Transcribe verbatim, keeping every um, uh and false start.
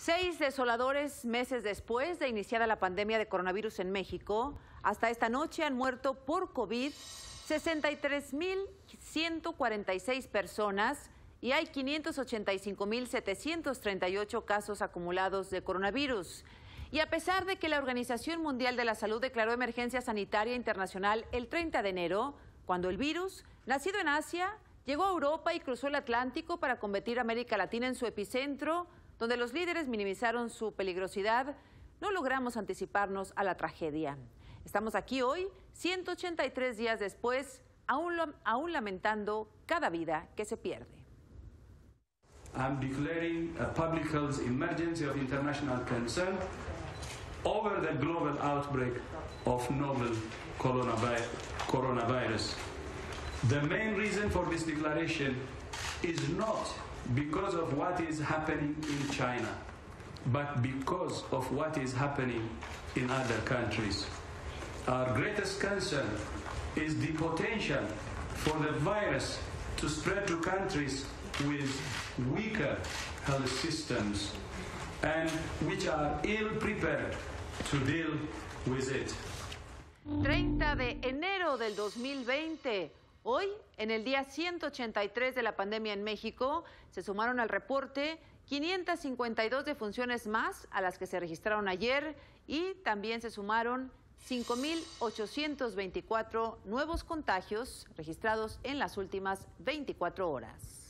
Seis desoladores meses después de iniciada la pandemia de coronavirus en México, hasta esta noche han muerto por COVID sesenta y tres mil ciento cuarenta y seis personas y hay quinientos ochenta y cinco mil setecientos treinta y ocho casos acumulados de coronavirus. Y a pesar de que la Organización Mundial de la Salud declaró emergencia sanitaria internacional el treinta de enero, cuando el virus, nacido en Asia, llegó a Europa y cruzó el Atlántico para convertir a América Latina en su epicentro, donde los líderes minimizaron su peligrosidad, no logramos anticiparnos a la tragedia. Estamos aquí hoy, ciento ochenta y tres días después, aún, aún lamentando cada vida que se pierde. I'm declaring a public health emergency of international concern over the global outbreak of novel coronavirus. The main reason for this declaration is not because of what is happening in China, but because of what is happening in other countries. Our greatest concern is the potential for the virus to spread to countries with weaker health systems and which are ill-prepared to deal with it. treinta de enero del dos mil veinte. Hoy, en el día ciento ochenta y tres de la pandemia en México, se sumaron al reporte quinientas cincuenta y dos defunciones más a las que se registraron ayer y también se sumaron cinco mil ochocientos veinticuatro nuevos contagios registrados en las últimas veinticuatro horas.